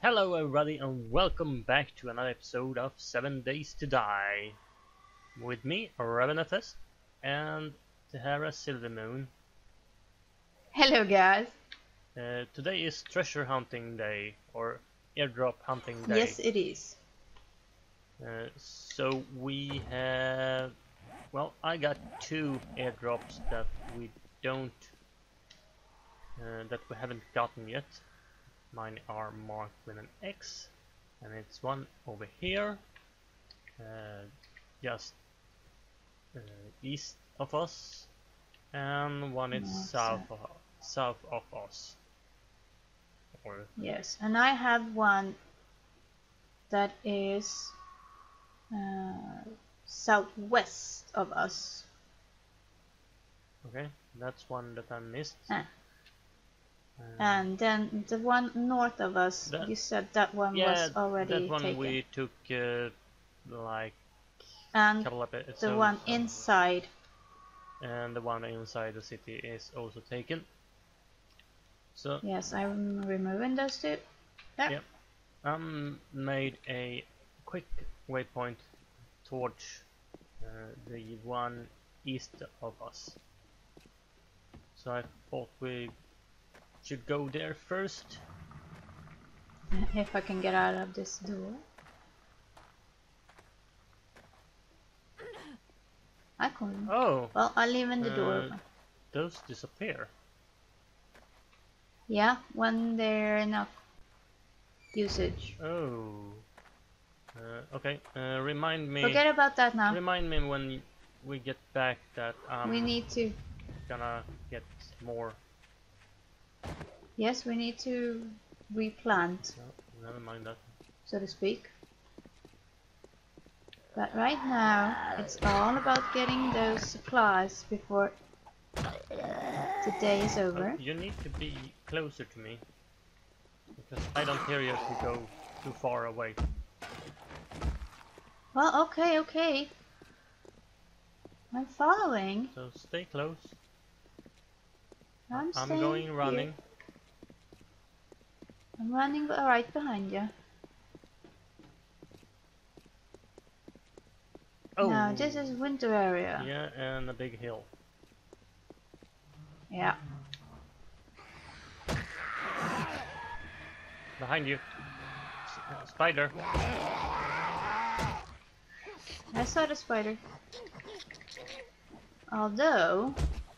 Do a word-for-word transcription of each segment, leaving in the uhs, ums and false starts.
Hello everybody and welcome back to another episode of Seven Days to Die. With me, Ravenethus, and Tahara Silvermoon. Hello guys. Uh, today is treasure hunting day, or airdrop hunting day. Yes it is. Uh, so we have, well, I got two airdrops that we don't, uh, that we haven't gotten yet. Mine are marked with an X, and it's one over here, uh, just uh, east of us, and one is North south side. of south of us. Or Yes, and I have one that is uh, southwest of us. okay, that's one that I missed. Ah. Um, And then the one north of us, that, you said that one yeah, was already that one taken. we took uh, like And couple of episodes. the one ago. inside. And the one inside the city is also taken. So Yes, I'm removing those two. There. Yep. I um, made a quick waypoint towards uh, the one east of us. So I thought we should go there first. If I can get out of this door. I couldn't. Oh, Well, I'll leave in the door uh, open. those disappear. Yeah, when they're enough usage. Oh. Uh, okay. Uh, remind me. Forget about that now. Remind me when we get back that I'm We need to. gonna get more. Yes, we need to replant, No, never mind that. so to speak. But right now, it's all about getting those supplies before the day is over. Uh, you need to be closer to me, because I don't hear you if you go too far away. Well, okay, okay. I'm following. So stay close. I'm, I'm staying going here. running. I'm running right behind you. Oh, Now, this is winter area. yeah, and a big hill. Yeah. Behind you. S spider. I saw the spider. Although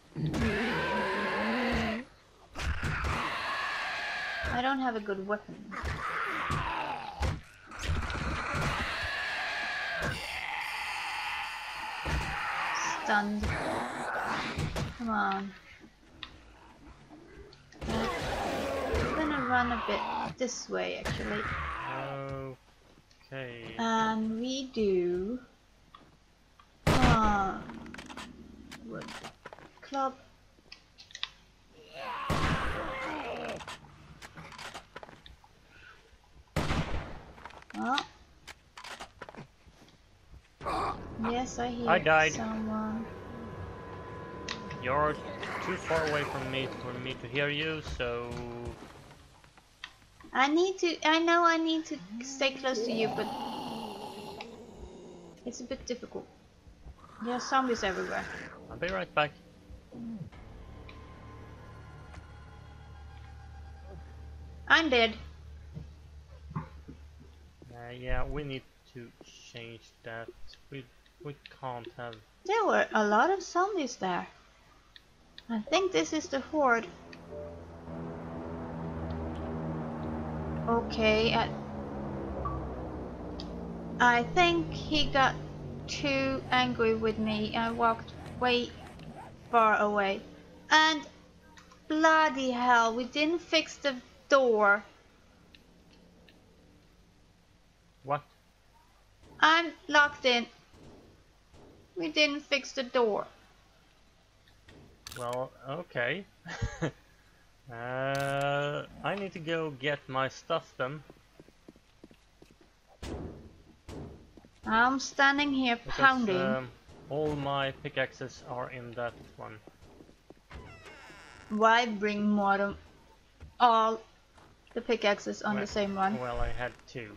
I don't have a good weapon. Stunned. Come on. I'm gonna run a bit this way actually. Okay. And we do um, wood club. Oh. Yes, I hear I died. someone. You're too far away from me for me to hear you, so I need to, I know I need to stay close to you, but it's a bit difficult. There are zombies everywhere. I'll be right back. I'm dead. Uh, yeah, we need to change that. We we can't have. There were a lot of zombies there. I think this is the horde. Okay, I, I think he got too angry with me. I walked way far away. And bloody hell, we didn't fix the door. What? I'm locked in. We didn't fix the door. Well, okay. uh, I need to go get my stuff then. I'm standing here Because, pounding. um, all my pickaxes are in that one. Why bring more of all the pickaxe is on well, the same one. Well, I had two.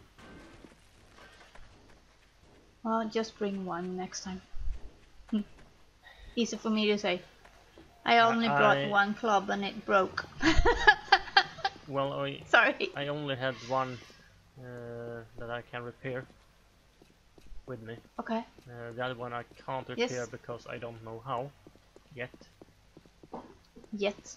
Well, just bring one next time. Hm. Easy for me to say. I only I, brought I, one club and it broke. well, I, Sorry. I only had one uh, that I can repair with me. Okay. Uh, the other one I can't repair Yes. because I don't know how yet. Yet.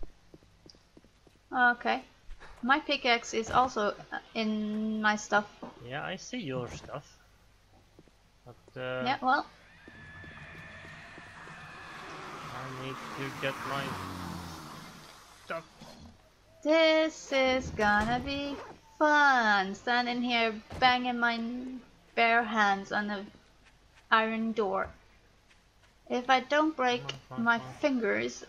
Okay. My pickaxe is also in my stuff. Yeah, I see your stuff. But uh, Yeah, well, I need to get my stuff. this is gonna be fun. Standing here banging my bare hands on the iron door. If I don't break Come on, come on, my come on. fingers,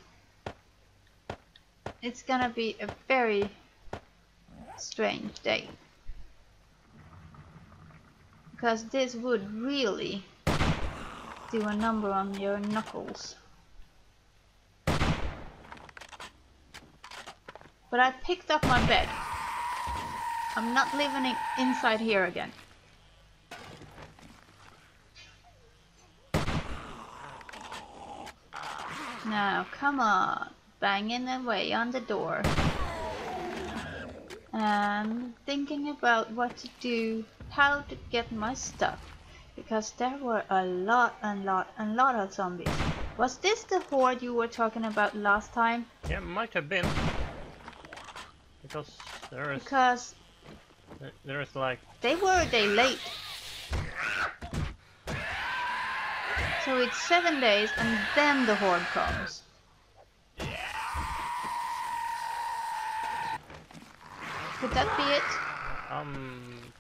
it's gonna be a very strange day. Because this would really do a number on your knuckles. But I picked up my bed. I'm not living it inside here again. Now, come on. Banging away on the door. And thinking about what to do, how to get my stuff. Because there were a lot and lot and lot of zombies. Was this the horde you were talking about last time? Yeah, might have been. Because there is Because there is like they were a day late. So it's seven days and then the horde comes. Could that be it? I'm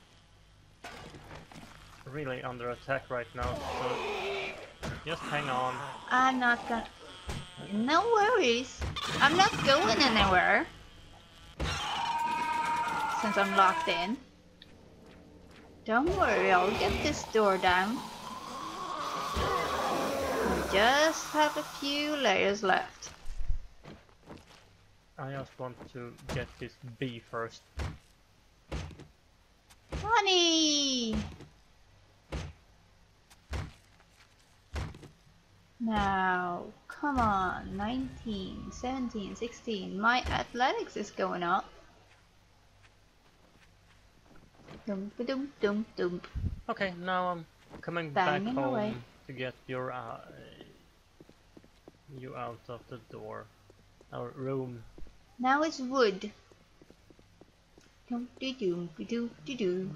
really under attack right now, so just hang on. I'm not gonna... No worries. I'm not going anywhere. Since I'm locked in. Don't worry, I'll get this door down. I just have a few layers left. I just want to get this bee first. Honey! Now, come on, nineteen, seventeen, sixteen. My athletics is going up. Dum ba dum dum dum. Okay, now I'm coming Banging back home away. to get your uh, you out of the door, our room. Now it's wood. Dum dee dum dee doo dee doo.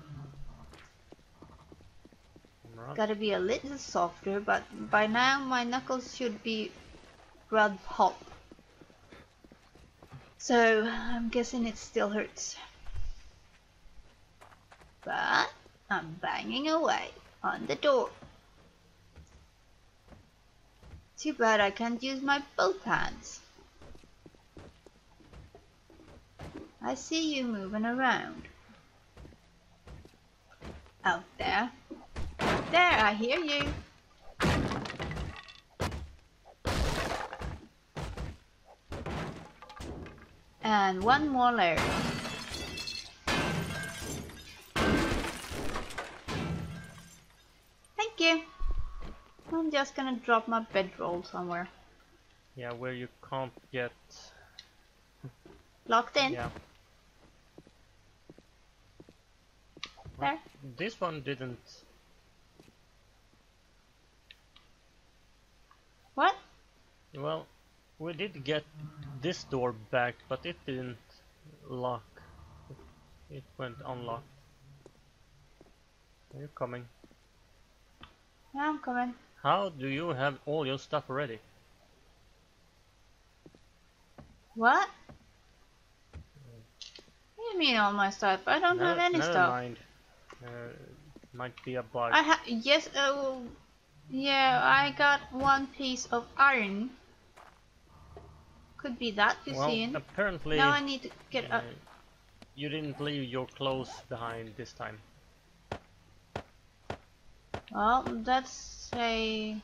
Right. Gotta be a little softer, but by now my knuckles should be red hot. So I'm guessing it still hurts. But I'm banging away on the door. Too bad I can't use my both hands. I see you moving around. Out there. There, I hear you. And one more layer. Thank you. I'm just gonna drop my bedroll somewhere. Yeah, where you can't get. Locked in. Yeah. There. This one didn't. What? Well, we did get this door back, but it didn't lock. It went unlocked. Are you coming? Yeah, I'm coming. How do you have all your stuff ready? What? What do you mean all my stuff? I don't have Never- any never stuff. mind. Uh, might be a bug. I have yes. Oh, yeah. I got one piece of iron. Could be that you well, seeing. apparently Now I need to get uh, up. you didn't leave your clothes behind this time. Well, that's a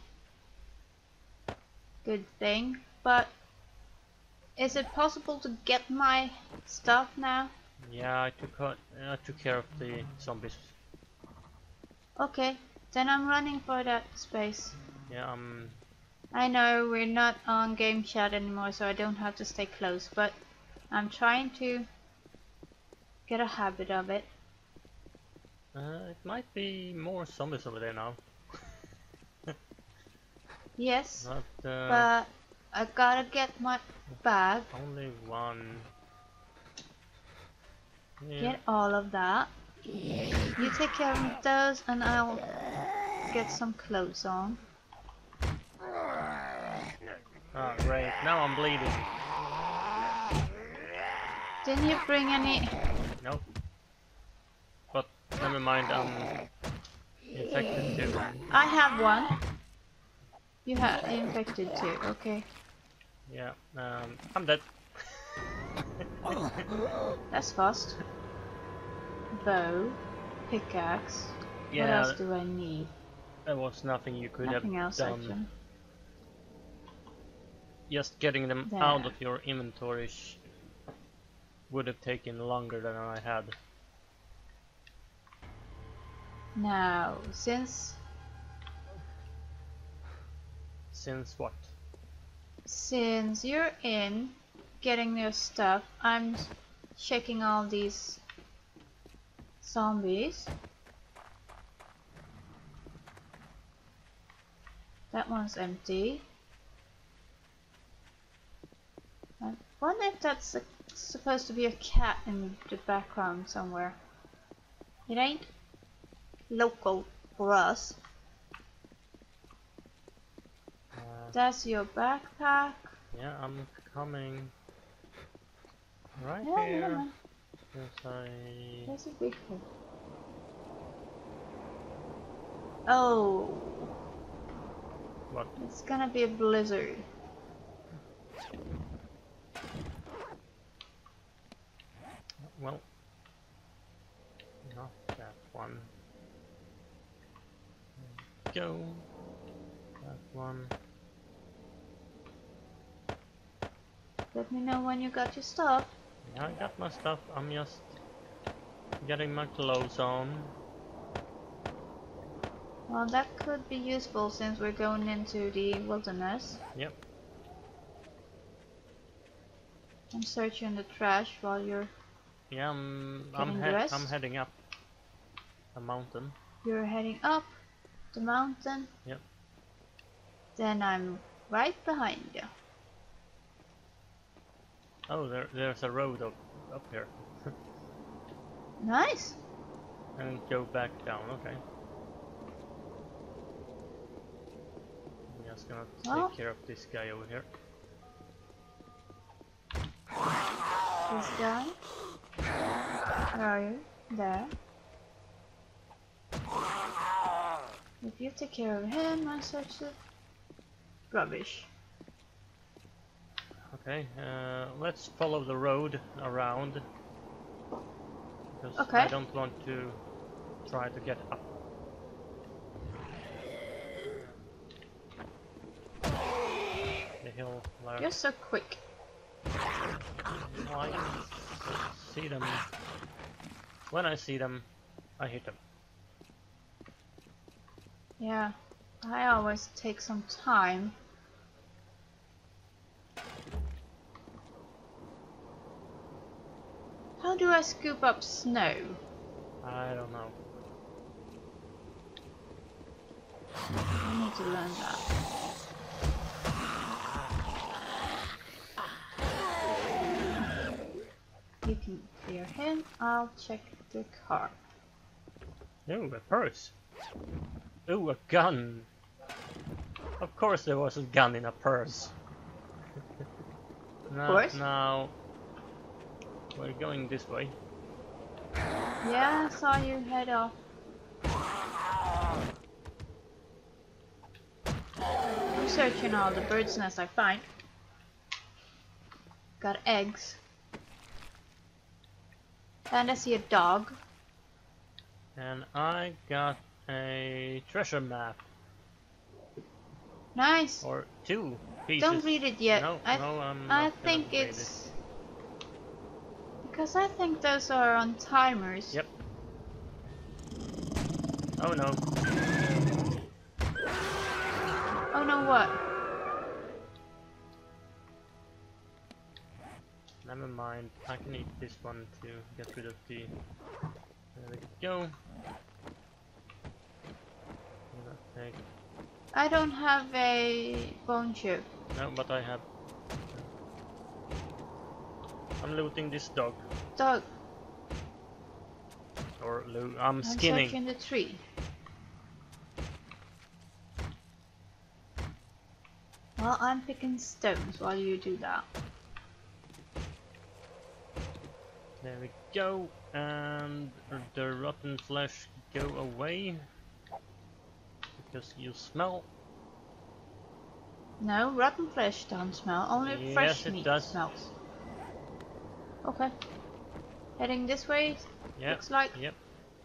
good thing. But is it possible to get my stuff now? Yeah, I took uh, I took care of the zombies. Okay, then I'm running for that space. Yeah, um, I know we're not on game chat anymore, so I don't have to stay close, but I'm trying to get a habit of it. uh, it might be more zombies over there now. Yes, But uh, but I gotta get my bag, only one. Yeah. get all of that. You take care of those and I'll get some clothes on. Ah, great. Now I'm bleeding. Didn't you bring any? Nope. But never mind. I'm infected too. I have one. You have infected too, okay. Yeah. Um, I'm dead. That's fast. Bow, pickaxe. What Yeah, else do I need? there was nothing you could Nothing have else done. actually. Just getting them There. out of your inventory sh would have taken longer than I had. Now, since Since what? since you're in getting your stuff, I'm checking all these zombies. That one's empty. I wonder if that's a, supposed to be a cat in the background somewhere. It ain't local for us. Uh, That's your backpack. yeah, I'm coming. Right Yeah, here. yeah, man. Yes, I. There's a big one. Oh, What? it's gonna be a blizzard. Well, not that one. Go. That one. Let me know when you got your stuff. Yeah, I got my stuff. I'm just getting my clothes on. Well, that could be useful since we're going into the wilderness. Yep. I'm searching the trash while you're Yeah, I'm. I'm, getting he dressed. I'm heading up a mountain. You're heading up the mountain. Yep. Then I'm right behind you. Oh, there, there's a road up, up here. Nice. And go back down, okay. I'm just gonna take Well. care of this guy over here. This guy. Where are you? There. If you take care of him, I search the rubbish. Okay, uh, let's follow the road around. Because Okay. I don't want to try to get up. The hill there. You're so quick. Well, I see them. When I see them, I hit them. Yeah, I always take some time. How do I scoop up snow? I don't know. I need to learn that. You can clear him, I'll check the car. Ooh, a purse. Ooh, a gun. Of course there was a gun in a purse. Now, course. now we're going this way. Yeah, I saw you head off. I'm searching all the bird's nests I find. Got eggs. And I see a dog. And I got a treasure map. Nice. Or two pieces. Don't read it yet. No, I, no, I'm I not think gonna read it's Because I think those are on timers. Yep. Oh no. Oh no, what? Never mind. I can eat this one to get rid of the... There we go. Take... I don't have a bone chip. No, but I have... I'm looting this dog. Dog. Or lo I'm I'm skinning. searching the tree. Well, I'm picking stones while you do that. There we go. And the rotten flesh go away. Because you smell. No, rotten flesh don't smell. Only Yes, fresh it meat does. smells. Okay. Heading this way, Yep. looks like. Yep.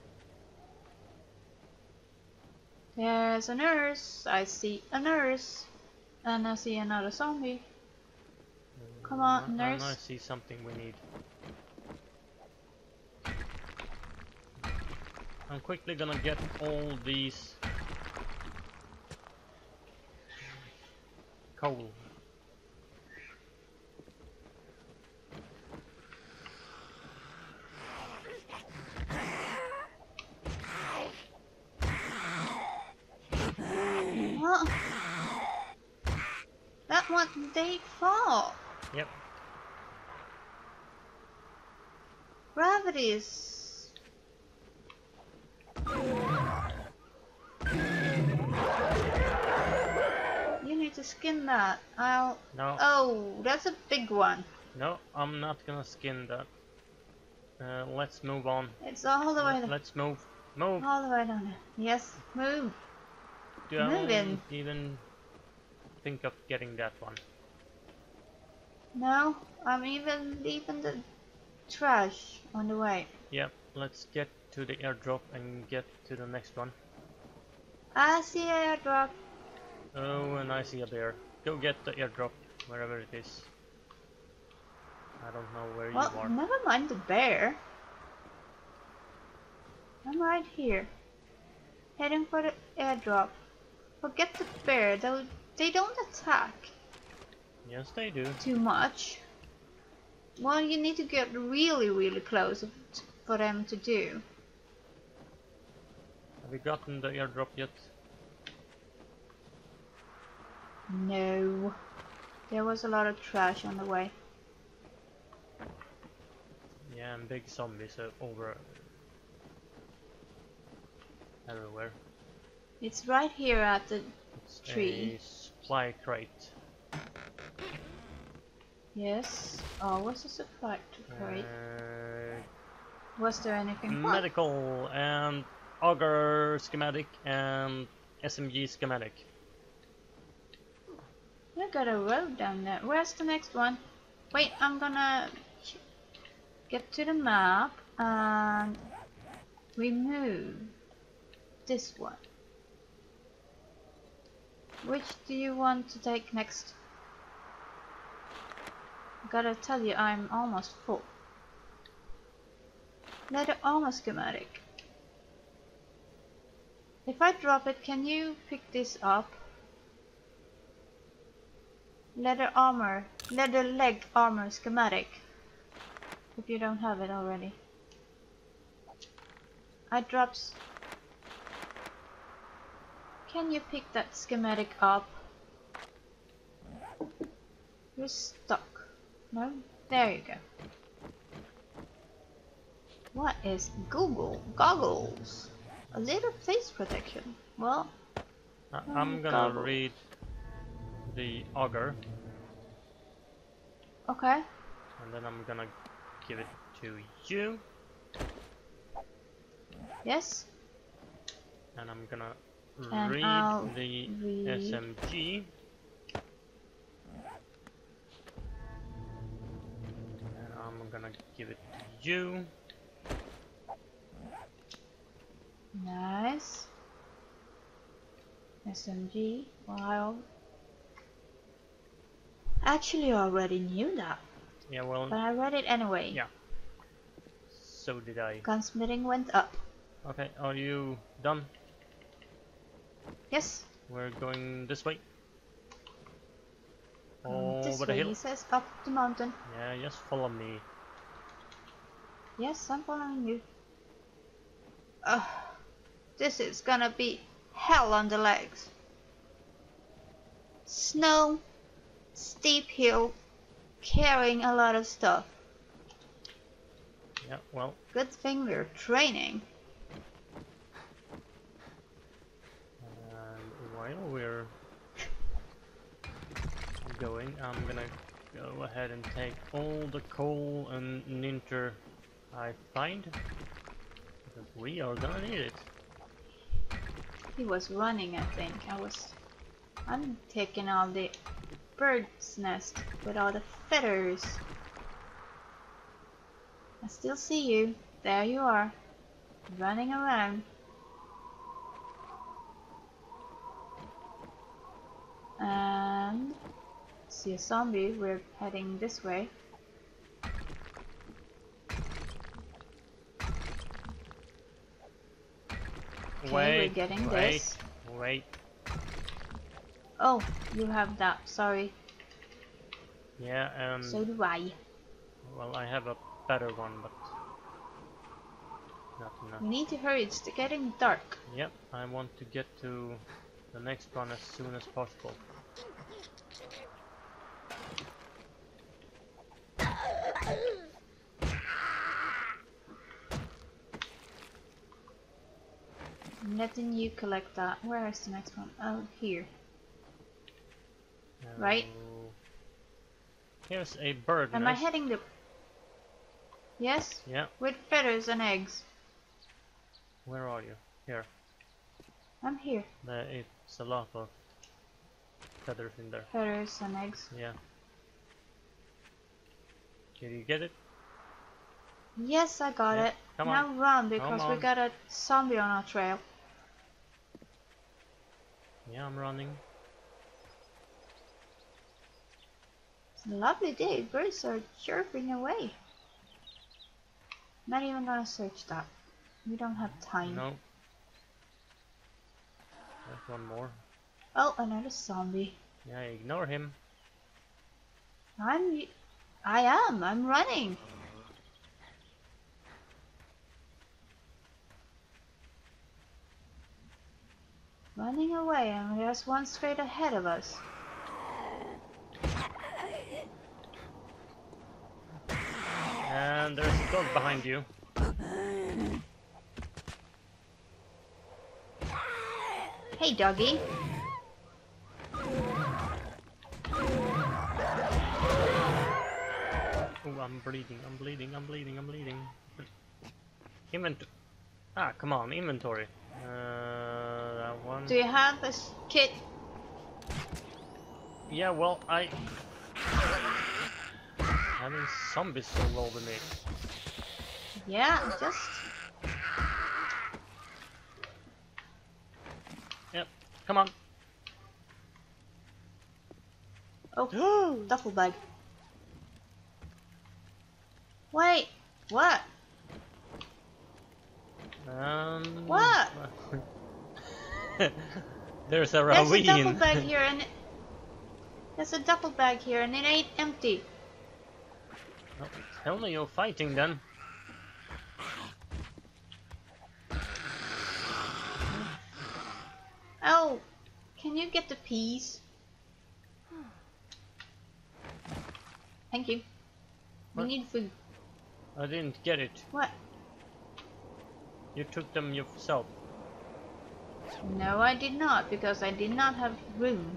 There's a nurse. I see a nurse. And I see another zombie. Come on, And nurse. I see something we need. I'm quickly gonna get all these coal. What? That one they fall. Yep. Gravity is. You need to skin that. I'll. No. Oh, that's a big one. No, I'm not gonna skin that. Uh, let's move on. It's all the way. Let's move. Move. All the way down there. Yes, move. Don't moving. even think of getting that one. No, I'm even leaving the trash on the way. Yep. Let's get to the airdrop and get to the next one. I see a airdrop. Oh, and I see a bear. Go get the airdrop, wherever it is. I don't know where Well, you are. never mind the bear. I'm right here. Heading for the airdrop. Forget the bear, they, they don't attack Yes, they do. too much. Well, you need to get really, really close for them to do. Have you gotten the airdrop yet? No. There was a lot of trash on the way. Yeah, and big zombies are over everywhere. It's right here at the It's tree. a supply crate. Yes. Oh, what's the supply crate? Uh, Was there anything? What? medical and auger schematic and S M G schematic. We got a road down there. Where's the next one? Wait, I'm gonna get to the map and remove this one. Which do you want to take next? Gotta tell you, I'm almost full. Leather armor schematic. If I drop it, can you pick this up? Leather armor, leather leg armor schematic. If you don't have it already. I dropped. Can you pick that schematic up? You're stuck. No? There you go. What is Google? Goggles? A little face protection. Well, Uh, I'm gonna goggles. read the auger Okay. and then I'm gonna give it to you Yes. and I'm gonna And read I'll the read- S M G and I'm gonna give it to you. Nice. S M G. Wow. Actually, I already knew that, Yeah, well, but I read it anyway. yeah. so did I. Gunsmithing went up. Okay, are you done? Yes. We're going this way. Um, this Over the way, hill. he says, up the mountain. Yeah, just follow me. Yes, I'm following you. Ugh, this is gonna be hell on the legs. Snow, steep hill, carrying a lot of stuff. Yeah, well. Good thing we're training. And while we're going, I'm gonna go ahead and take all the coal and ninter I find, because we are gonna need it. He was running, I think. I was. I'm taking all the bird's nest with all the feathers. I still see you. There you are, running around. And see a zombie. We're heading this way. Okay, Wait, we're getting wait, this. wait. Oh, you have that. Sorry. Yeah, um. So do I. Well, I have a better one, but not enough. We need to hurry. It's getting dark. Yep, I want to get to the next one as soon as possible. I'm letting you collect that. Where is the next one? Oh, here. Uh, Right? Here's a bird Am nest. I heading the... Yes? Yeah. With feathers and eggs. Where are you? Here. I'm here. There, it's a lot of feathers in there. Feathers and eggs. Yeah. Did you get it? Yes, I got Yeah, it. come now on. run because Come we on. got a zombie on our trail. Yeah, I'm running. It's a lovely day. Birds are chirping away. Not even gonna search that. We don't have time. No. There's one more. Oh, another zombie. Yeah, ignore him. I'm... I am. I'm running. Running away, and there's one straight ahead of us. And there's a dog behind you. Hey, doggy. Oh, I'm bleeding, I'm bleeding, I'm bleeding, I'm bleeding. Invent... Ah, come on, inventory. Uh, that one. Do you have this kit? Yeah, well, I... Having zombies all over me. Yeah, just... Yep, come on. Oh, duffel bag. Wait, what? Um... What? There's a There's a ravine. duffel bag here and... There's a duffel bag here and it ain't empty. Well, tell me you're fighting then. Oh, can you get the peas? Thank you. We What? need food. I didn't get it. What? You took them yourself. No, I did not, because I did not have room.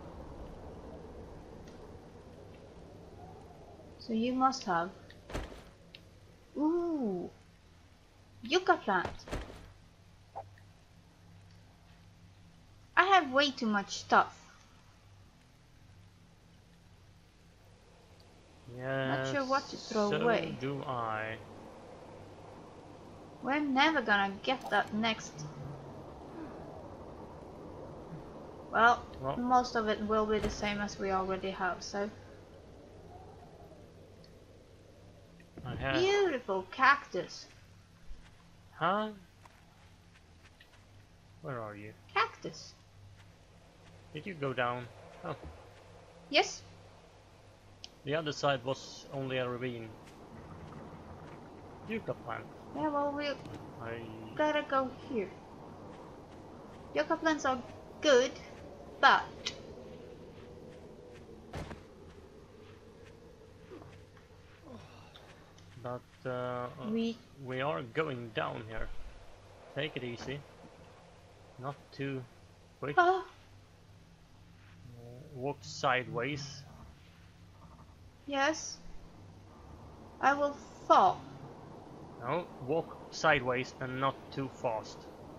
So you must have. Ooh, yucca plant. I have way too much stuff. Yeah. sure what to throw so away. do I. We're never gonna get that next. Well, Well. most of it will be the same as we already have, so. I have. Beautiful cactus. Huh? Where are you? Cactus. Did you go down? Oh, Yes. the other side was only a ravine. Yucca plant. Yeah, well, we I... gotta go here. Yucca plants are good, but But uh, we we are going down here. Take it easy. Not too quick. oh, Walk sideways. yes, I will fall. No, walk sideways and not too fast.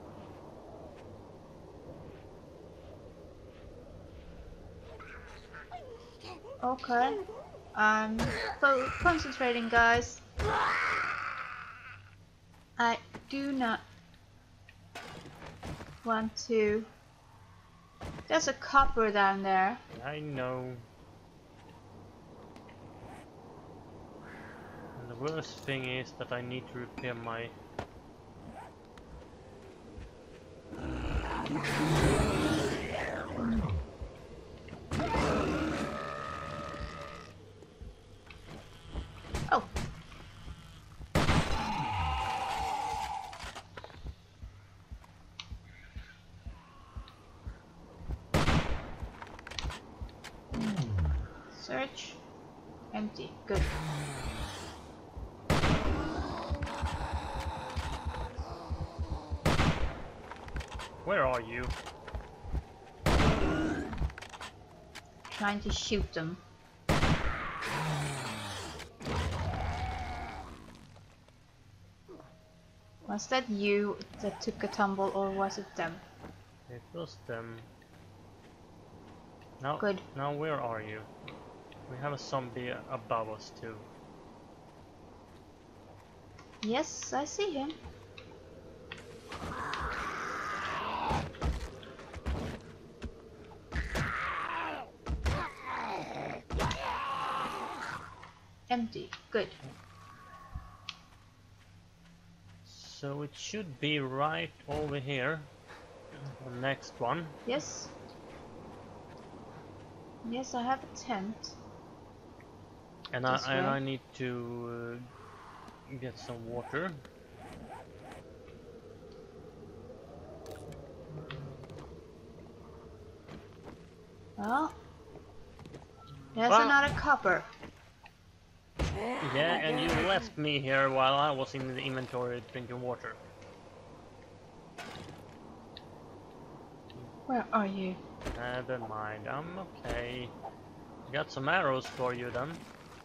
Okay, I'm fo concentrating, guys. I do not want to. There's a copper down there. I know. And the worst thing is that I need to repair my... Oh. Search. Empty. Good. Where are you? Trying to shoot them. Was that you that took a tumble, or was it them? It was them. Now, Good. now where are you? We have a zombie above us too. Yes, I see him. Empty. Good. So it should be right over here. The next one. Yes. Yes, I have a tent. And I, This and way. I need to uh, get some water. Well, there's Well- another copper. Yeah, and you left me here while I was in the inventory drinking water. Where are you? Never mind, I'm okay. Got some arrows for you then.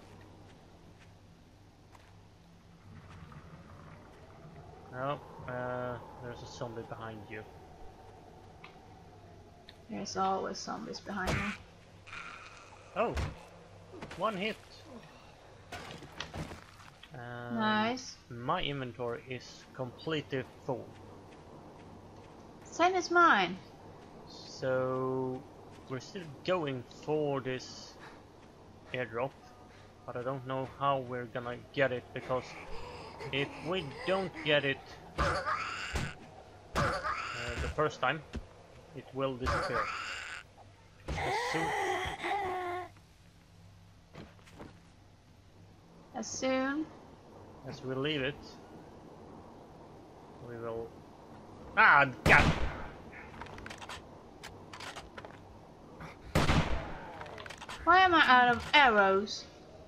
Oh, uh, there's a zombie behind you. There's always zombies behind me. Oh, one hit. Um, Nice. My inventory is completely full. Same as mine. So we're still going for this airdrop, but I don't know how we're gonna get it, because if we don't get it uh, the first time, it will disappear. As soon, As soon as we leave it, we will... Ah, God! Why am I out of arrows?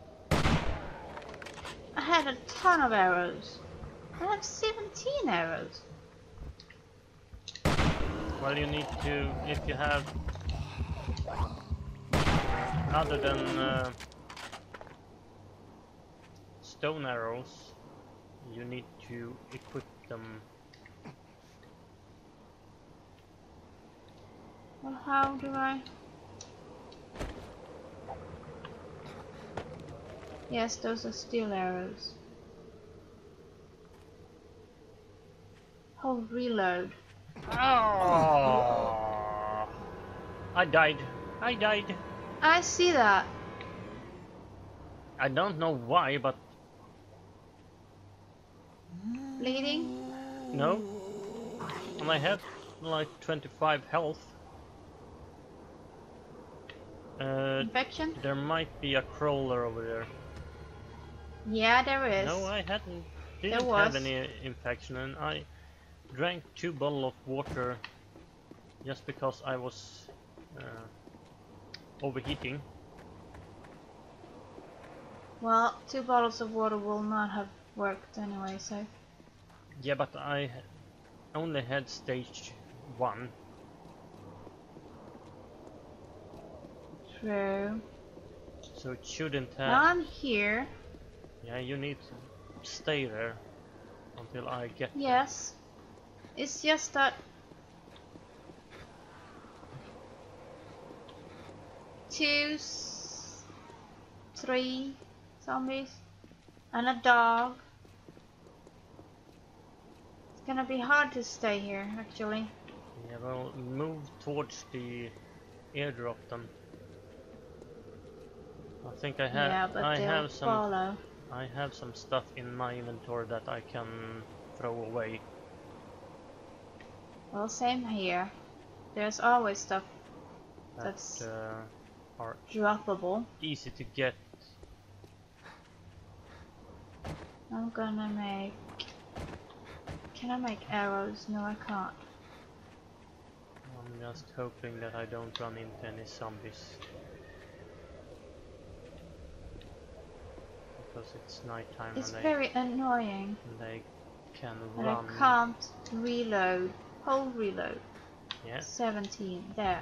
I had a ton of arrows. I have seventeen arrows. Well, you need to, if you have, other than uh, stone arrows, you need to equip them. Well, how do I? Yes, those are steel arrows. Oh, reload. Oh, I died. I died. I see that. I don't know why, but Bleeding? No. And I have like twenty-five health. Uh, Infection? there might be a crawler over there. Yeah, there is. No, I hadn't. There Didn't was. have any infection, and I drank two bottles of water just because I was uh, overheating. Well, two bottles of water will not have worked anyway, so... Yeah, but I only had stage one. True. So it shouldn't have... Now I'm here. Yeah, you need to stay there until I get Yes. It's just that... Two... S three zombies. And a dog. It's gonna be hard to stay here, actually. there. Yeah, well, move towards the airdrop then. I think I have. Yeah, but I they'll have some. follow. I have some stuff in my inventory that I can throw away. Well, same here. There's always stuff That that's uh, are droppable. easy to get. I'm gonna make... Can I make arrows? No, I can't. I'm just hoping that I don't run into any zombies. Because it's nighttime It's and they, very annoying. and they can And run. I can't reload. Hold reload. Yeah, seventeen. There.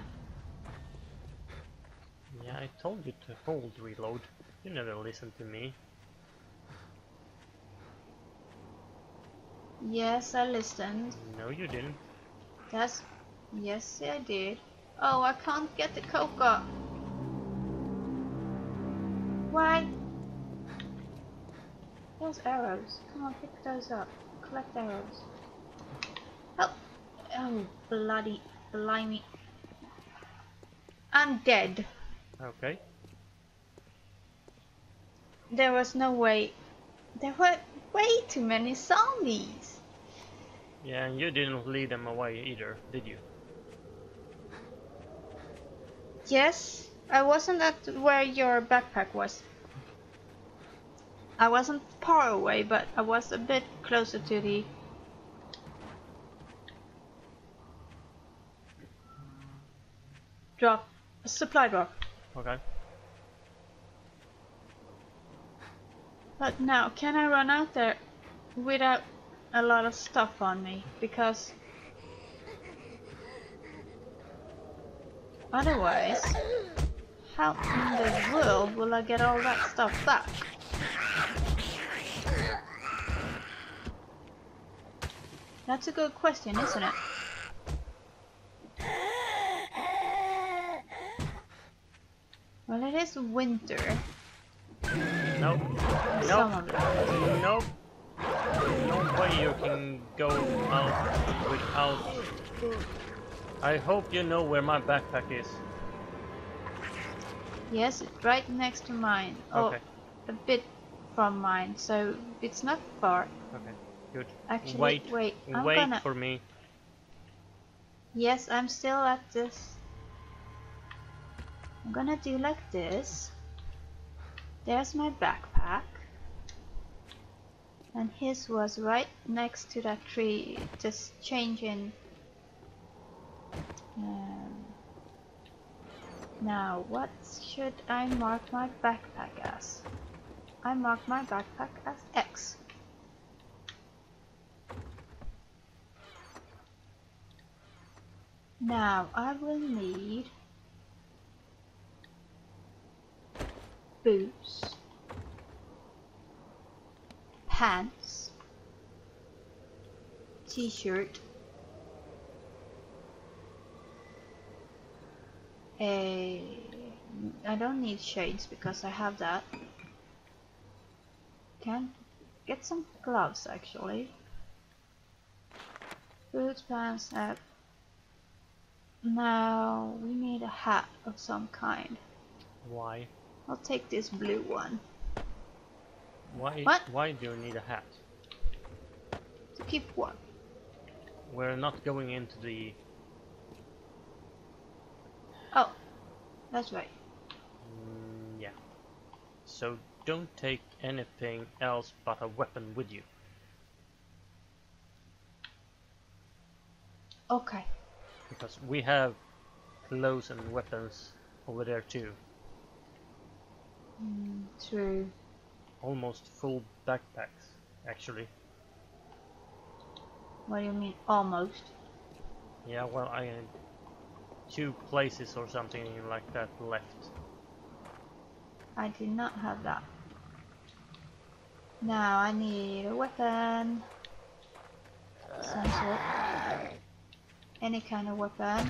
yeah. I told you to hold reload. You never listen to me. Yes, I listened. No, you didn't. That's... Yes, I did. Oh, I can't get the cocoa. Why? Those arrows. Come on, pick those up. Collect arrows. Help! Oh, bloody blimey. I'm dead. Okay. There was no way. There were way too many zombies. Yeah, and you didn't lead them away either, did you? Yes, I wasn't at where your backpack was. I wasn't far away, but I was a bit closer to the... drop. Supply drop. Okay. But now, can I run out there without a lot of stuff on me? Because otherwise, how in the world will I get all that stuff back? That's a good question, isn't it? Well, it is winter. Nope. Some Nope. of it. Nope. No way you can go out without... I hope you know where my backpack is. Yes, it's right next to mine. Oh, Okay. a bit from mine, so it's not far. Okay. Good. Actually, wait. wait. I'm wait gonna... for me. Yes, I'm still at this. I'm gonna do like this. There's my backpack. And his was right next to that tree, just changing. Um, now, what should I mark my backpack as? I mark my backpack as X. Now, I will need boots, pants, t-shirt, a... I don't need shades because I have that. Can get some gloves actually. Boots, pants, hat. Now we need a hat of some kind. Why? I'll take this blue one. Why? What? Why do you need a hat? To keep warm. we're not going into the... Oh, that's right. Mm, yeah. So don't take anything else but a weapon with you. Okay. Because we have clothes and weapons over there too. Mm, true. Almost full backpacks, actually. What do you mean, almost? Yeah, well, I had two places or something like that left. I did not have that. Now I need a weapon. Some sort. Any kind of weapon.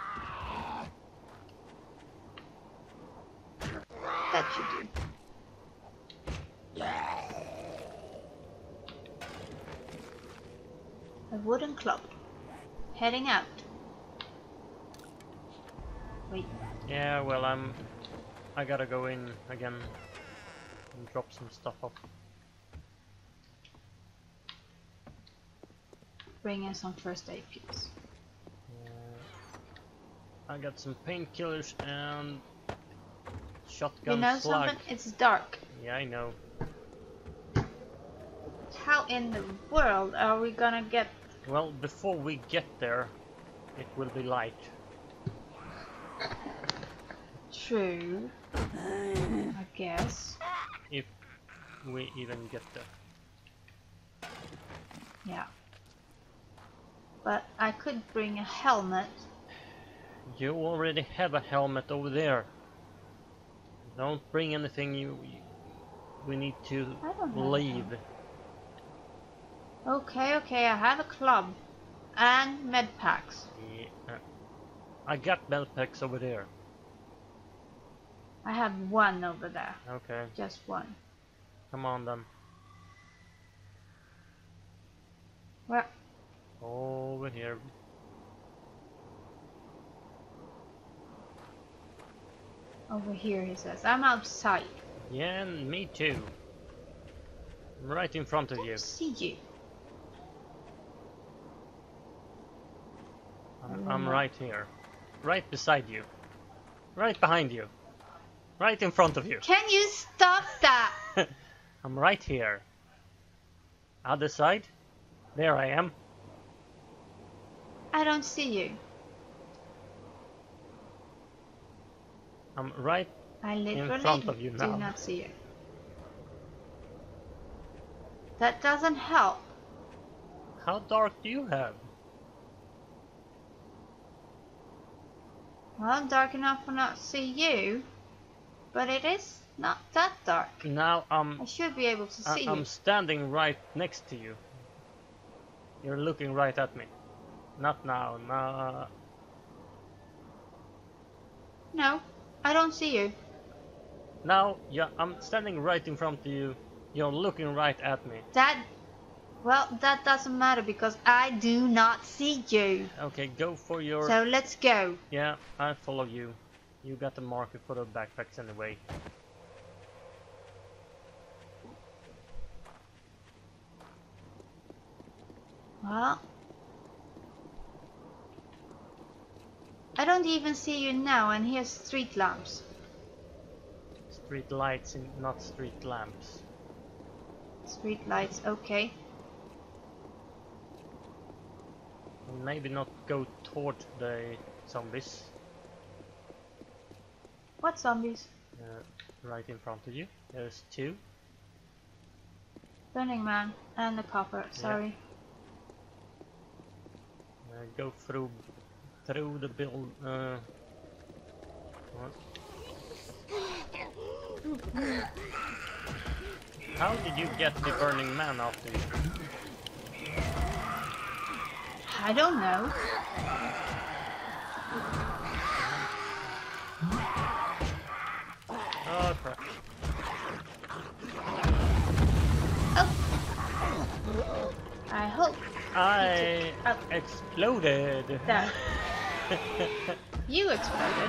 That should do. A wooden club. Heading out. Wait. Yeah, well, I'm... I gotta go in again and drop some stuff off. Bring in some first aid kits. Uh, I got some painkillers and shotgun You know slug. something? It's dark. Yeah, I know. How in the world are we gonna get... Well, before we get there, it will be light. True. I guess. If we even get there. Yeah. But I could bring a helmet. You already have a helmet over there. Don't bring anything you... you we need to I don't have a leave. helmet. Okay, okay, I have a club. And med packs. Yeah. I got med packs over there. I have one over there. Okay, Just one. come on then. Where? Over here. Over here, he says. I'm outside. Yeah, and me too. I'm right in front of you. I see you. I'm, I'm right here. Right beside you. Right behind you. Right in front of you. Can you stop that? I'm right here. Other side. There I am. I don't see you. I'm right I literally front of you do now. not see you. That doesn't help. How dark do you have? Well, dark enough to not see you, but it is not that dark. Now I'm I should be able to I, see I'm you. standing right next to you. You're looking right at me. Not now. No. No, I don't see you. Now, yeah, I'm standing right in front of you. You're looking right at me. That, well, that doesn't matter because I do not see you. Okay, go for your... So let's go. Yeah, I follow you. You got the marker for the backpacks anyway. Well, I don't even see you now, and here's street lamps. Street lights, and not street lamps. Street lights, okay. Maybe not go toward the zombies. What zombies? Uh, right in front of you. There's two. Burning Man and the copper, sorry. Uh, go through through the build. Uh, what? How did you get the Burning Man after you? I don't know. Oh crap. Oh. I hope I Oh. exploded. that you exploded.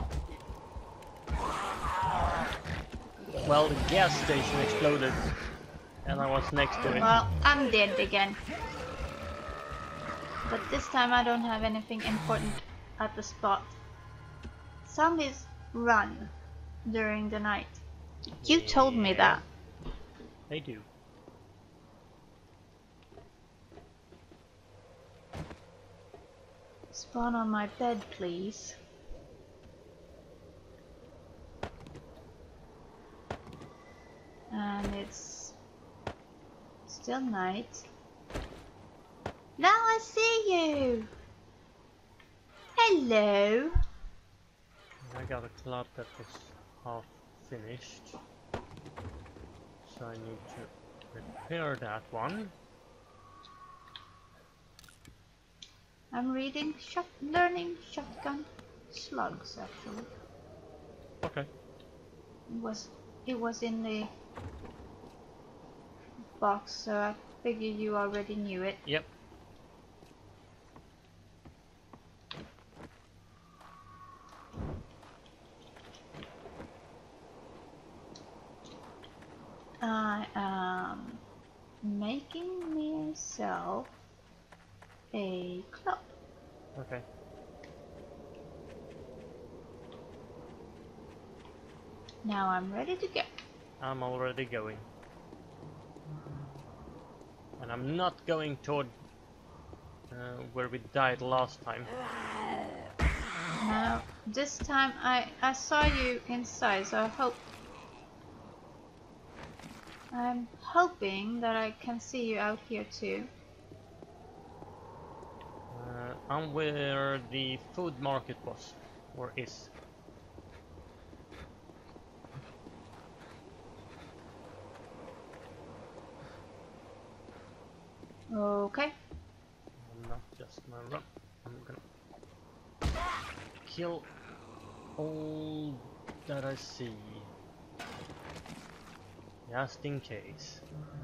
Well, the gas station exploded, and I was next to it. Well, I'm dead again. But this time I don't have anything important at the spot. Zombies run during the night. You yeah. told me that. They do. Spawn on my bed, please. And it's still night. Now I see you! Hello! I got a club that was half finished. So I need to repair that one. I'm reading shot learning shotgun slugs actually. Okay. It was it was in the box, so I figured you already knew it. Yep. I am making myself a club. Okay. Now I'm ready to go. I'm already going. And I'm not going toward uh, where we died last time. Now, this time I, I saw you inside, so I hope... I'm hoping that I can see you out here too. Uh, I'm where the food market was, or is. Okay. I'm not just gonna run. I'm gonna kill all that I see, just in case.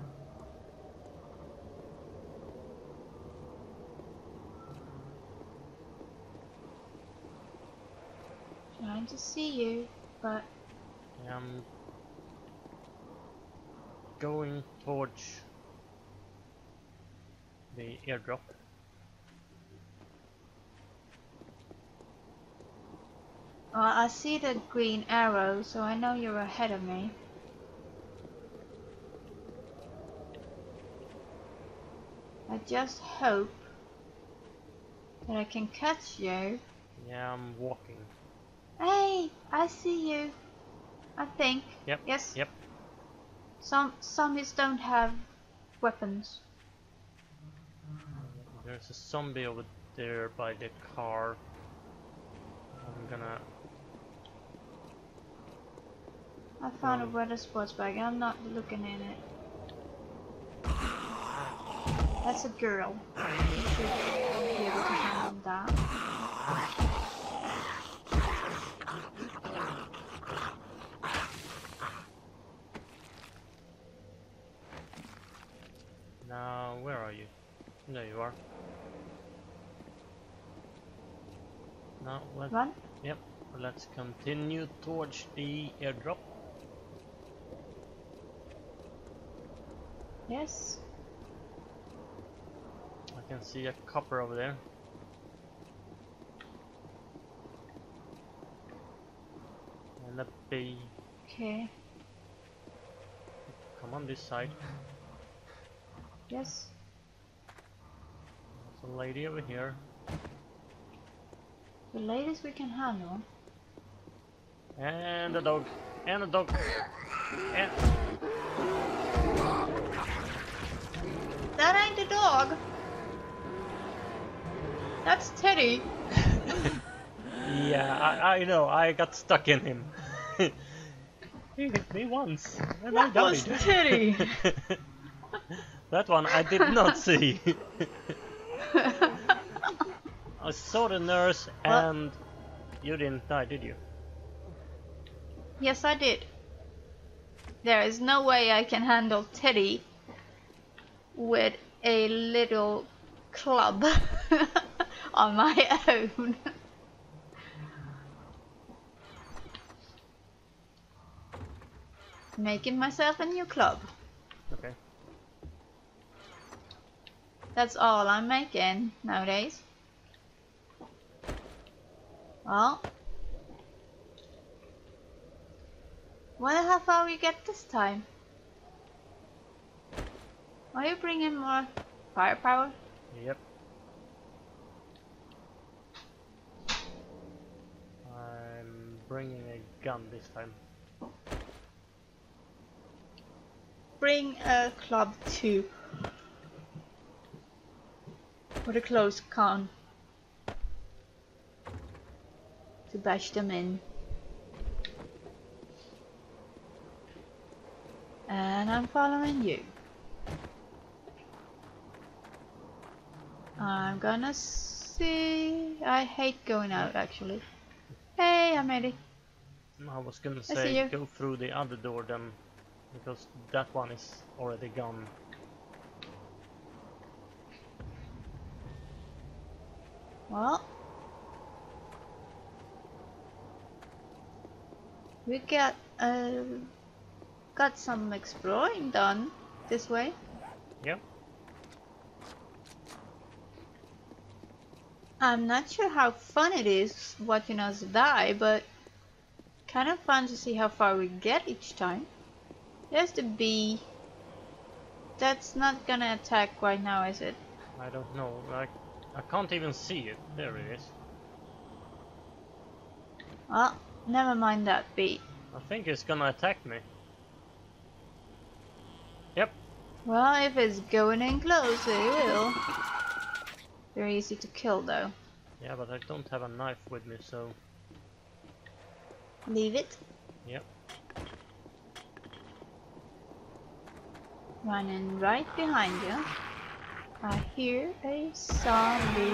Trying to see you, but I'm going towards the airdrop. well, I see the green arrow, so I know you're ahead of me. I just hope that I can catch you. Yeah, I'm walking. Hey, I see you. I think. Yep. Yes. Yep. Some zombies don't have weapons. There's a zombie over there by the car. I'm gonna. I found um, a weather sports bag. I'm not looking in it. That's a girl. You should be able to handle that. Now, where are you? There you are. Now, let's. Run. Yep. Let's continue towards the airdrop. Yes. I can see a copper over there. And a bee. Okay. Come on this side. Yes. There's a lady over here. The ladies we can handle. And a dog. And a dog. And That ain't the dog. That's Teddy. yeah, I, I know. I got stuck in him. He hit me once, and That I was died. Teddy. That one I did not see. I saw the nurse, Well, and you didn't die, did you? yes, I did. There is no way I can handle Teddy with a little club on my own. Making myself a new club. Okay. That's all I'm making nowadays. Well, wonder how far we get this time. Are you bringing more firepower? Yep. I'm bringing a gun this time. Bring a club too. For the close con. To bash them in. And I'm following you. I'm gonna see. I hate going out actually. Hey, I made it. I was gonna I see say you. go through the other door then, because that one is already gone. Well, we got uh, got some exploring done this way. Yep. I'm not sure how fun it is watching us die, but kind of fun to see how far we get each time. There's the bee. That's not gonna attack right now, is it? I don't know. I I can't even see it. There it is. Well, never mind that bee. I think it's gonna attack me. Yep. Well, if it's going in close, it will. Very easy to kill though. Yeah, but I don't have a knife with me, so Leave it. yep. Running right behind you. I hear a zombie.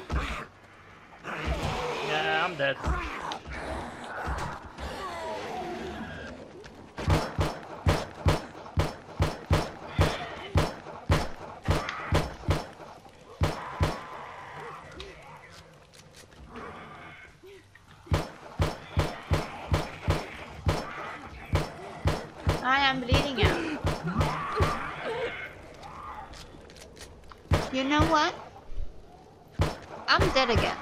Yeah, I'm dead. I am bleeding out. You know what? I'm dead again.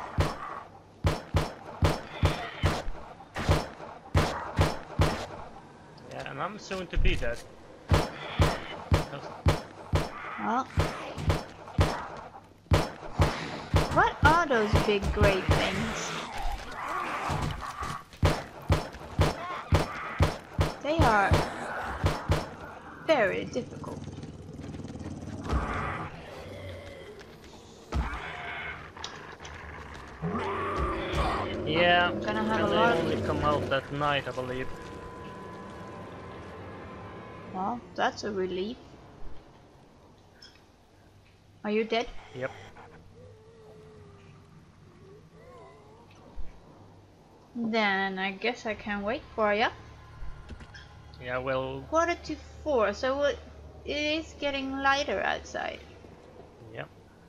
Yeah, and I'm soon to be dead. Because Well, what are those big gray things? They are very difficult. yeah, I'm gonna have and a they lot of only come out at night, I believe. Well, that's a relief. Are you dead? Yep. Then I guess I can wait for you. Yeah, well, Quarter to four, so it is getting lighter outside. yep.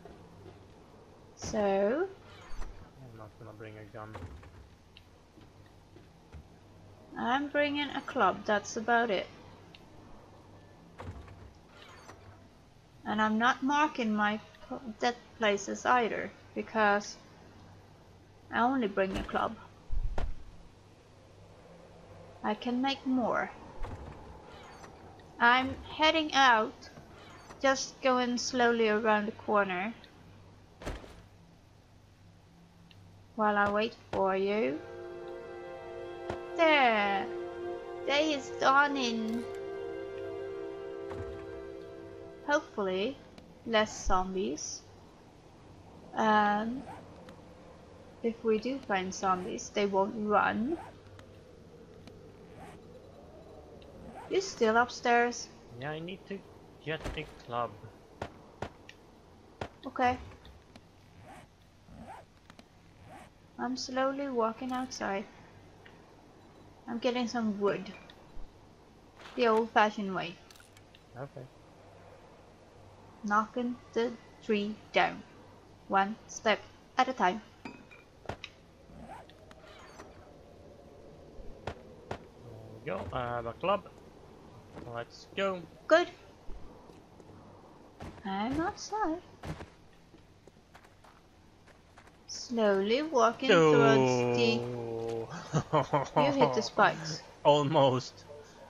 So, I'm not gonna bring a gun. I'm bringing a club, that's about it. And I'm not marking my dead places either, because I only bring a club. I can make more. I'm heading out, just going slowly around the corner while I wait for you. There! Day is dawning. Hopefully, less zombies. And if we do find zombies, they won't run. You still upstairs? Yeah, I need to get a club. Okay. I'm slowly walking outside. I'm getting some wood. The old-fashioned way. Okay. Knocking the tree down. One step at a time. There we go. I have a club. Let's go. Good. I'm outside. Slowly walking towards the... No. You hit the spikes. Almost.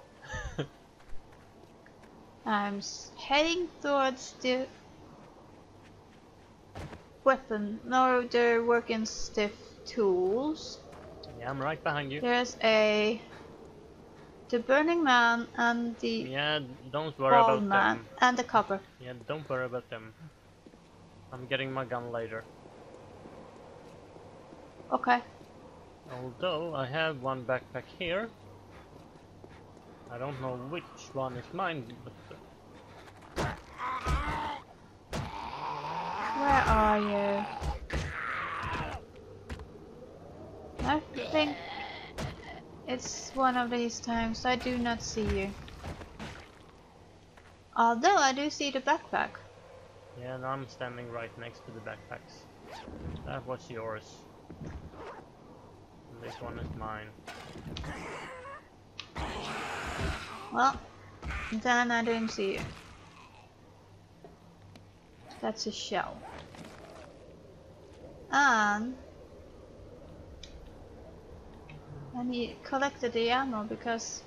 I'm heading towards the weapon. No, they're working stiff tools. Yeah, I'm right behind you. There's a... The Burning Man and the Yeah, don't worry Bald about Man them. and the Copper. Yeah, don't worry about them. I'm getting my gun later. Okay. Although I have one backpack here. I don't know which one is mine, but Where are you? I think it's one of these times I do not see you. Although I do see the backpack. yeah, and I'm standing right next to the backpacks. That was yours. And this one is mine. Well, then I didn't see you. That's a shell. And and he collected the ammo because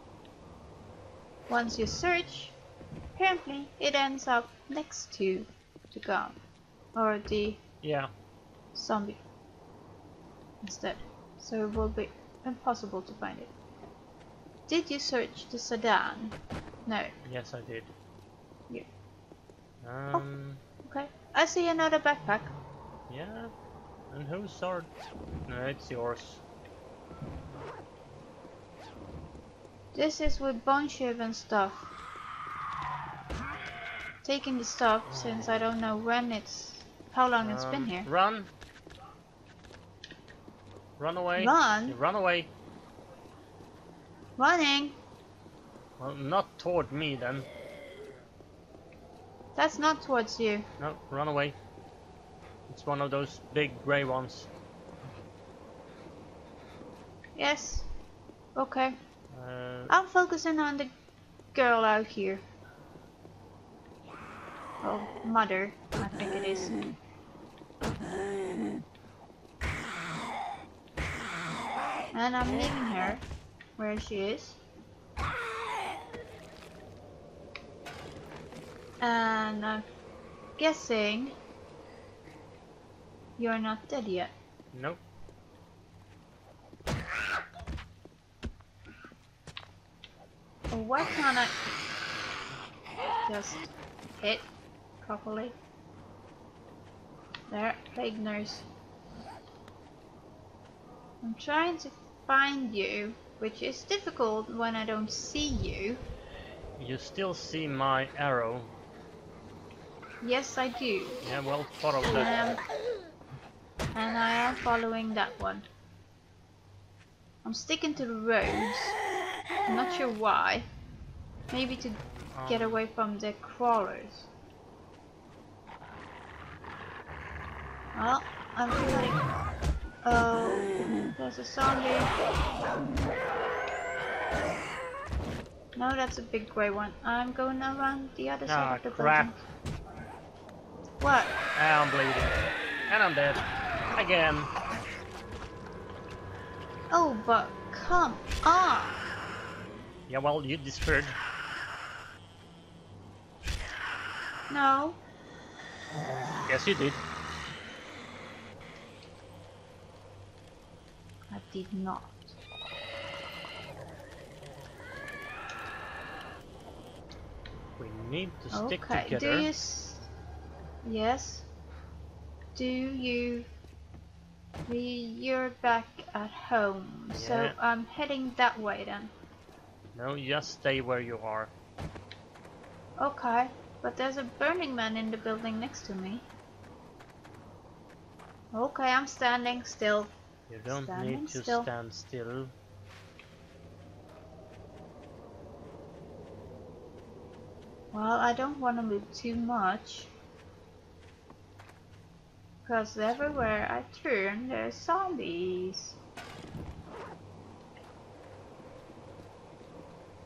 once you search, apparently it ends up next to the gun or the Yeah. zombie instead. So it will be impossible to find it. Did you search the sedan? No. Yes, I did. Yeah. Um. Okay. I see another backpack. Yeah. And whose are? No, it's yours. This is with bone chip and stuff. Taking the stuff since I don't know when it's, how long it's been Um, here. Run! Run away! Run? Yeah, run away! Running? Well, not toward me then. That's not towards you. No, run away. It's one of those big grey ones. Yes. Okay. Uh, I'm focusing on the girl out here. Oh, mother, I think it is. And I'm leaving her where she is. And I'm guessing you're not dead yet. nope. Or why can't I just hit properly? There, plague nurse. I'm trying to find you, which is difficult when I don't see you. You still see my arrow. Yes, I do. Yeah, well, follow And I that. am, and I am following that one. I'm sticking to the roads. I'm not sure why. Maybe to get Um, away from the crawlers. Well, I'm feeling. Oh, there's a zombie. No, that's a big grey one. I'm going around the other side Ah, of the crap. building. What? Ah, I'm bleeding. And I'm dead. Again. Oh, but come on! Yeah, well, you disappeared. No. Yes, you did. I did not. We need to stick Okay, do together. you... S yes. Do you... We, you're back at home, so Yeah. I'm heading that way then. No, just stay where you are. Okay, but there's a Burning Man in the building next to me. Okay, I'm standing still. You don't Standing need to still. stand still. Well, I don't want to move too much. Because everywhere I turn, there's zombies.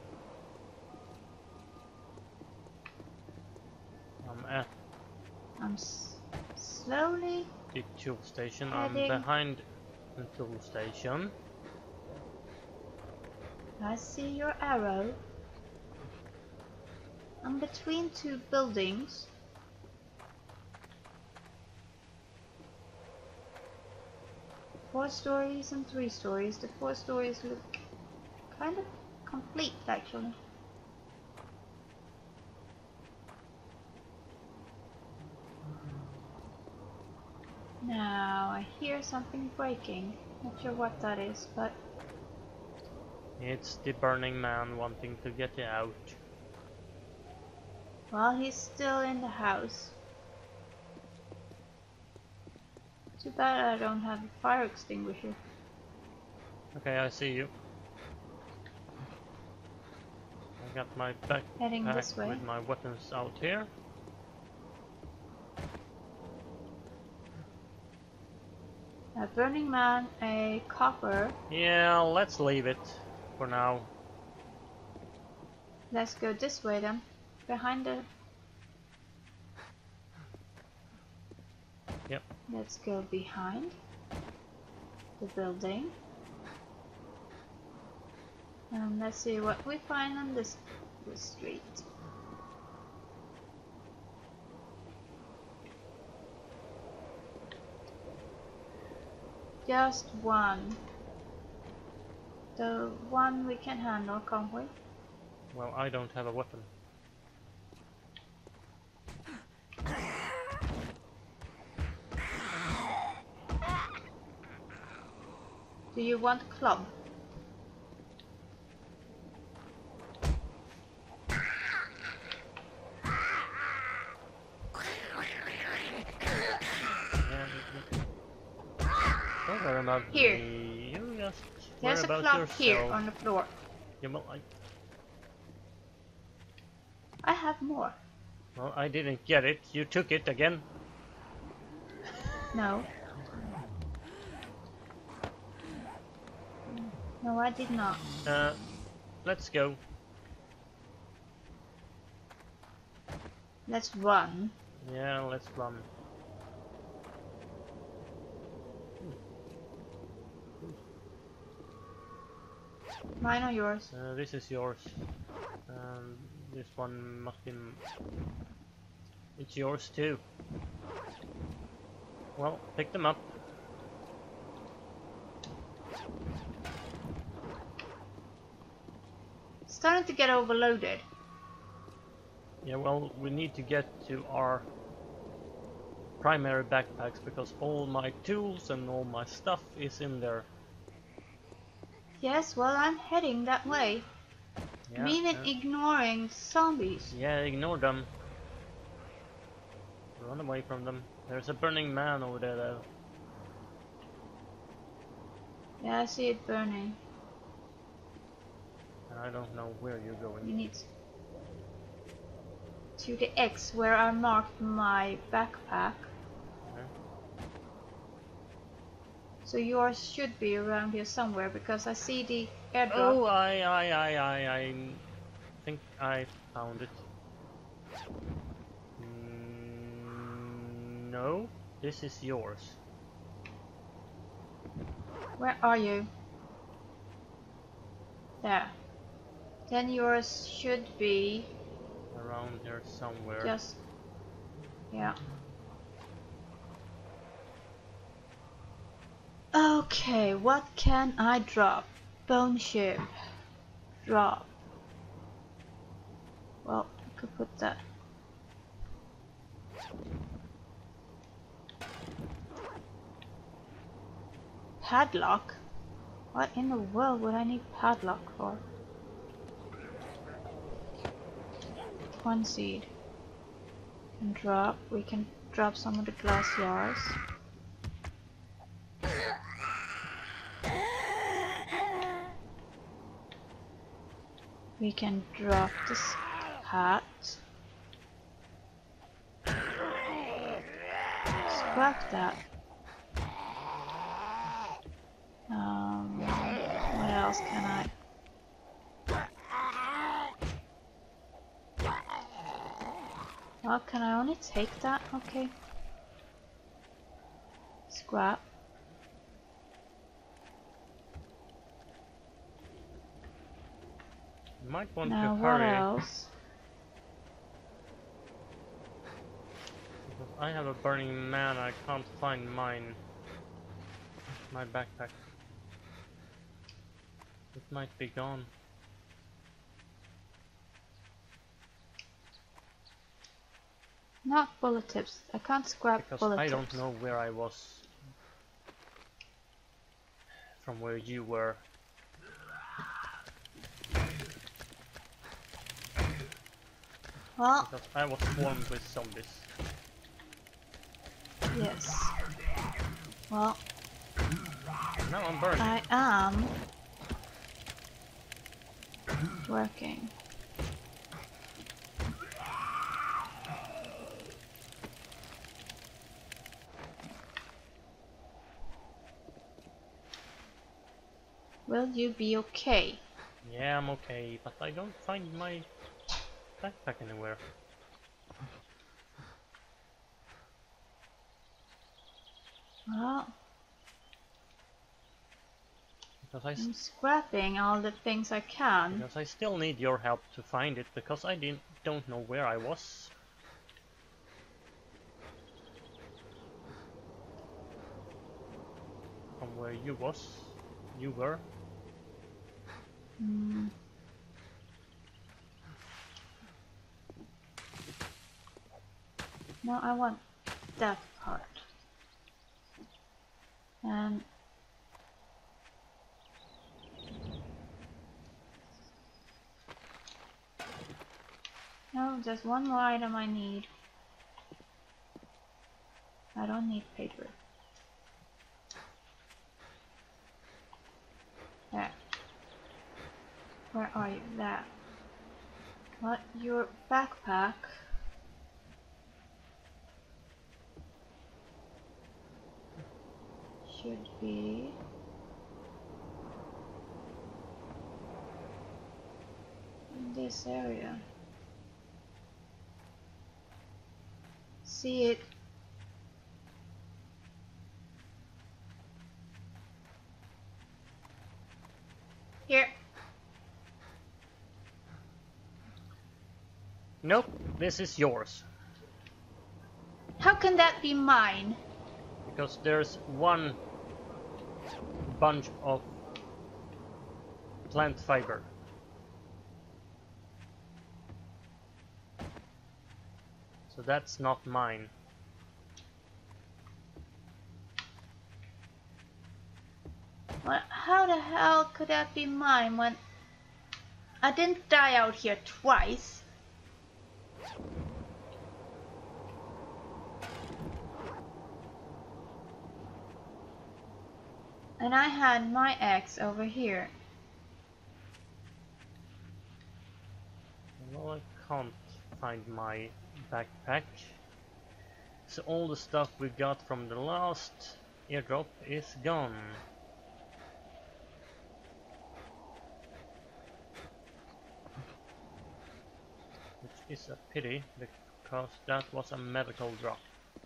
I'm at I'm slowly the tube station. I'm heading. behind the tube station. I see your arrow. I'm between two buildings. Four stories and three stories. The four stories look kind of complete actually. Now I hear something breaking. Not sure what that is, but It's the Burning Man wanting to get it out. well, he's still in the house. Too bad I don't have a fire extinguisher. Okay, I see you. I got my Heading backpack this way. with my weapons out here. A Burning Man, a copper. Yeah, let's leave it for now. Let's go this way then. Behind the... Yep. Let's go behind the building. And let's see what we find on this, this street. Just one. The one we can handle, can't we? Well, I don't have a weapon. Do you want club? Don't worry about Here. me. You just There's worry a about club yourself. here on the floor. Yeah, well, I, I have more. well, I didn't get it. You took it again. No. No, I did not. Uh, let's go. Let's run. Yeah, let's run. Mine or yours? Uh, this is yours. Um, this one must be... m- It's yours too. Well, pick them up. Starting to get overloaded. Yeah, well, we need to get to our primary backpacks because all my tools and all my stuff is in there. Yes, well, I'm heading that way. Yeah, Meaning yeah. ignoring zombies. Yeah, ignore them. Run away from them. There's a burning man over there though. Yeah, I see it burning. And I don't know where you're We going. need to the X where I marked my backpack. Okay. So yours should be around here somewhere because I see the airdrop. Oh, I, I, I, I, I think I found it. Mm, no, this is yours. Where are you? There. Then yours should be Around here somewhere. just... Yeah. Okay, what can I drop? Bone chip. Drop. Well, I could put that. Padlock? What in the world would I need padlock for? One seed. Can drop. We can drop some of the glass jars. We can drop this hat. Scrap that. Um, what else can I? Well, can I only take that? Okay. scrap. You might want Now to what hurry. else? Because I have a burning man, I can't find mine. My backpack. It might be gone. Not bullet tips. I can't scrap Because bullet I tips. don't know where I was from where you were. Well, Because I was swarmed with zombies. yes. Well, Now I'm burning. I am working. Will you be okay? Yeah, I'm okay, but I don't find my backpack anywhere. Well, Because I, I'm scrapping all the things I can. because I still need your help to find it, because I didn't don't know where I was. From where you was, you were. Mm. No, I want that part. And no, just one more item I need. I don't need paper. There. Where are you? There. What? Your backpack? Should be in this area. See it? Here. Nope, this is yours. How can that be mine? Because there's one bunch of plant fiber. So that's not mine. What? How the hell could that be mine when I didn't die out here twice? And I had my ex over here. Well, I can't find my backpack. So all the stuff we got from the last airdrop is gone. Which is a pity, because that was a medical drop.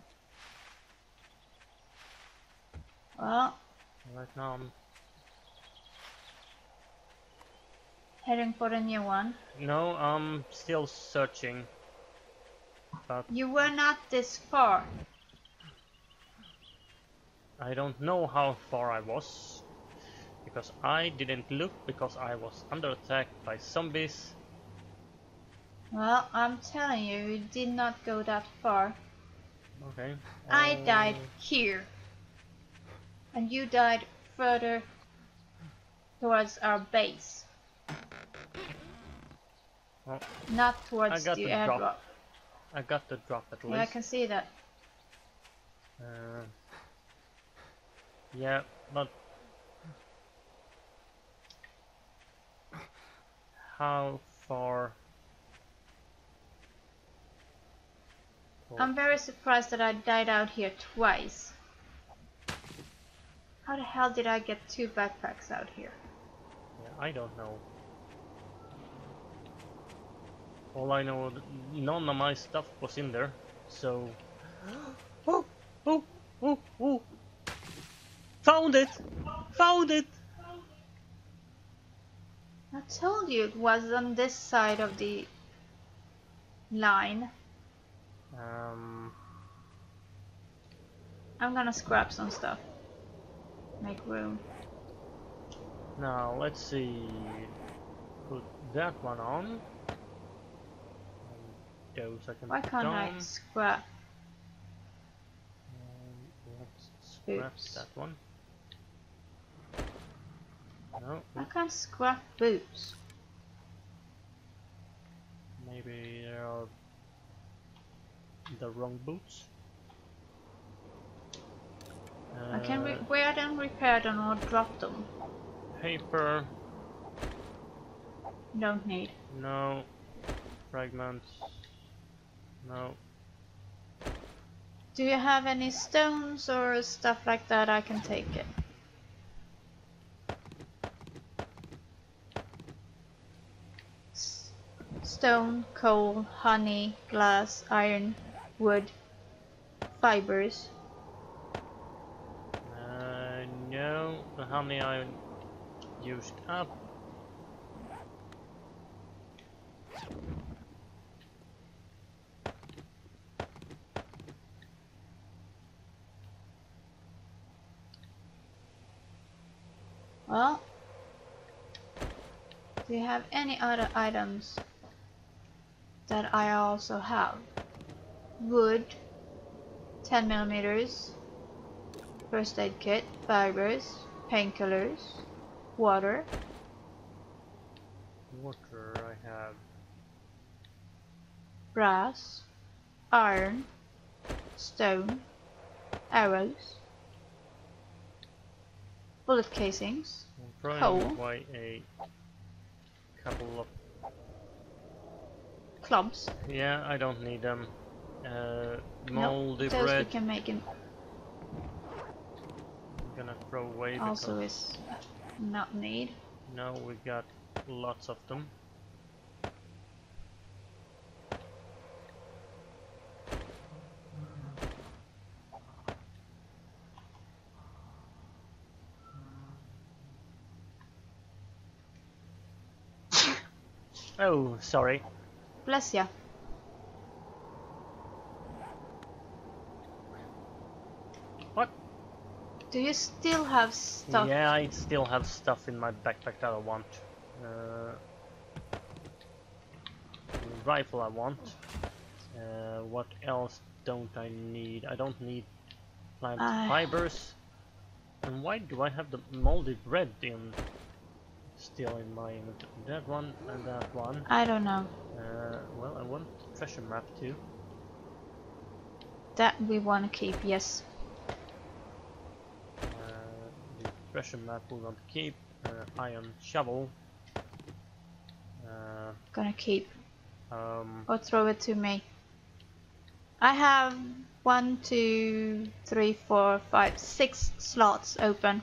Well, Right now I'm... heading for the new one. No, I'm still searching. But You were not this far. I don't know how far I was. Because I didn't look, because I was under attack by zombies. Well, I'm telling you, you did not go that far. Okay. I uh, died here. And you died further towards our base. Well, Not I towards got the the airdrop. drop. I got the drop at Yeah, I least. can see that. Uh, yeah, but how far? I'm very surprised that I died out here twice. How the hell did I get two backpacks out here? Yeah, I don't know. All I know, th- none of my stuff was in there, so. Oh, oh, oh, oh! Found it! Found it! I told you it was on this side of the line. Um, I'm gonna scrap some stuff. Make room. now let's see. Put that one on. And those I can Why put can't I on. scrap? And let's scrap Boots. that one. No, I can't scrap boots. maybe they are the wrong boots. I can re Uh, wear them, repair them, or drop them. paper, Don't need. no. Fragments, no. Do you have any stones or stuff like that? I can take it. S stone, coal, honey, glass, iron, wood, fibers. Uh, no, the honey I used up. Well, do you have any other items that I also have? Wood, ten millimeters, first aid kit, fibers, painkillers, water. Water I have. Brass, iron, stone, arrows, bullet casings, I'm coal. throwing away a couple of. clubs. Yeah, I don't need them. Uh, Nope, moldy those bread. we can make in I'm gonna throw away also because is not need. now we got lots of them. Oh, sorry. Bless ya. What? Do you still have stuff? Yeah, I still have stuff in my backpack that I want. Uh, rifle I want. Uh, what else don't I need? I don't need plant I- fibers. And why do I have the moldy bread in still in my inventory? That one and that one. I don't know. Uh, well, I want treasure map too. That we want to keep, yes. Uh, the treasure map we want to keep. Uh, iron shovel. Uh, Gonna keep. um, Or throw it to me. I have one, two, three, four, five, six slots open.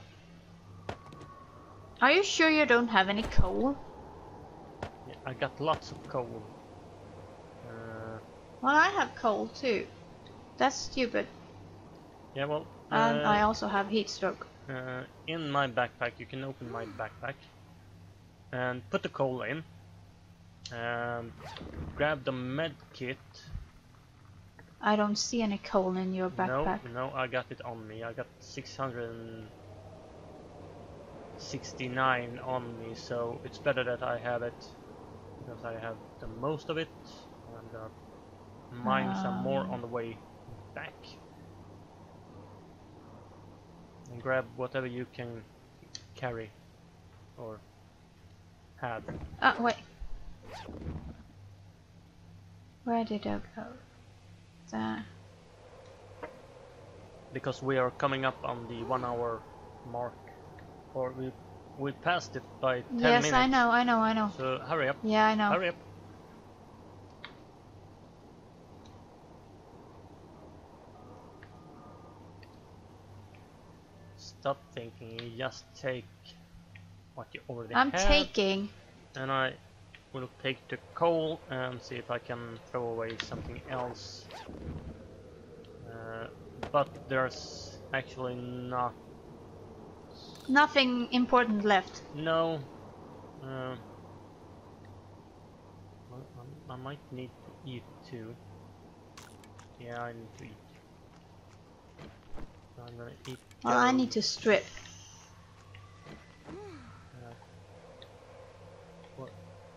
Are you sure you don't have any coal? yeah, I got lots of coal. Uh, Well, I have coal too. That's stupid. yeah, well, And uh, I also have heat stroke. uh, in my backpack, you can open my backpack and put the coal in. And grab the med kit. I don't see any coal in your backpack. No, no, I got it on me. I got six hundred sixty-nine on me, so it's better that I have it because I have the most of it. I'm gonna mine some more Um. on the way back. And grab whatever you can carry or have. Ah, wait. Where did I go? There. Because we are coming up on the one hour mark. Or we we passed it by ten Yes, minutes. I know, I know, I know. So hurry up. Yeah, I know. Hurry up. Stop thinking, you just take what you already I'm have. taking. And I will take the coal and see if I can throw away something else. Uh, but there's actually not nothing important left. No. Uh, well, I, I might need to eat too. Yeah, I need to eat. So I'm gonna eat. Well, I those. need to strip. Uh, what?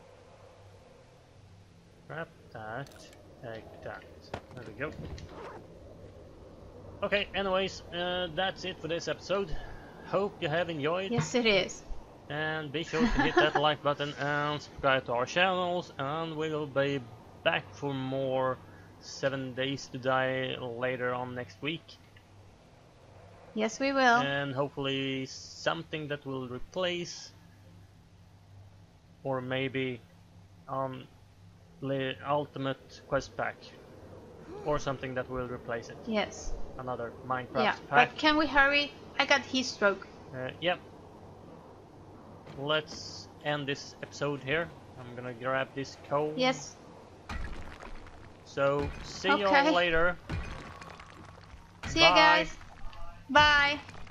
Grab that. Take that. There we go. Okay, anyways, uh, that's it for this episode. Hope you have enjoyed. Yes, it is. And be sure to hit that like button and subscribe to our channels, and we will be back for more seven days to die later on next week. Yes, we will. And hopefully something that will replace, or maybe um, the ultimate quest pack, or something that will replace it. Yes. Another Minecraft Yeah, pack. but can we hurry? I got heat stroke. Uh, yep. Let's end this episode here. I'm gonna grab this coal. Yes. So, see Okay. you all later. See Bye. you guys. Bye.